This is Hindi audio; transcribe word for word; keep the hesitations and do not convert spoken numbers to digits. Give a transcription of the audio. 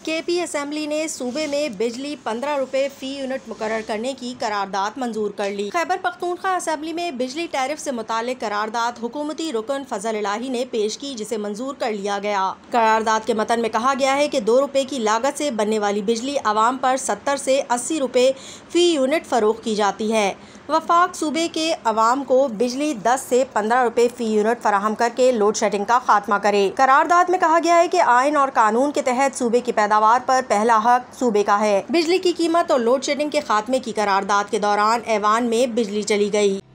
के पी असेंबली ने सूबे में बिजली पंद्रह रुपए फी यूनिट मुकर्रर करने की करारदाद मंजूर कर ली। खैबर पख्तूनख्वा असेंबली में बिजली टैरिफ से मुतालिक करारदाद हुकूमती रुकन फजल इलाही ने पेश की, जिसे मंजूर कर लिया गया। करारदाद के मतन में कहा गया है कि दो रुपए की लागत से बनने वाली बिजली आवाम पर सत्तर से अस्सी रुपए फी यूनिट फरोख्त की जाती है। वफाक सूबे के अवाम को बिजली दस से पंद्रह रुपए फी यूनिट फराहम करके लोड शेडिंग का खात्मा करे। करारदाद में कहा गया है कि आइन और कानून के तहत सूबे की पैदावार पर पहला हक सूबे का है। बिजली की कीमत और लोड शेडिंग के खात्मे की करारदाद के दौरान ऐवान में बिजली चली गई।